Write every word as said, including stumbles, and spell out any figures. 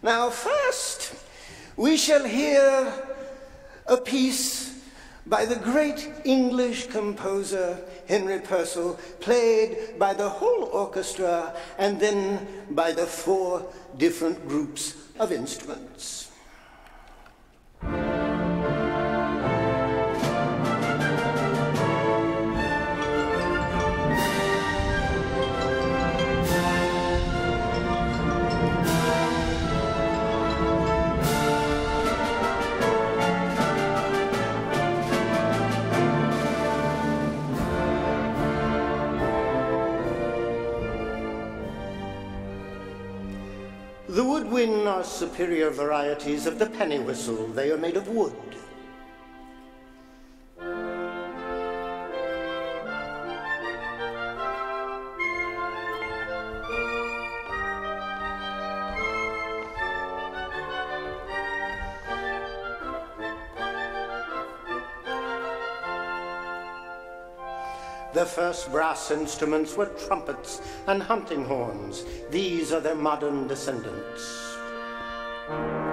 Now, first, we shall hear a piece by the great English composer Henry Purcell, played by the whole orchestra and then by the four different groups of instruments. The woodwind are superior varieties of the penny whistle. They are made of wood. The first brass instruments were trumpets and hunting horns. These are their modern descendants.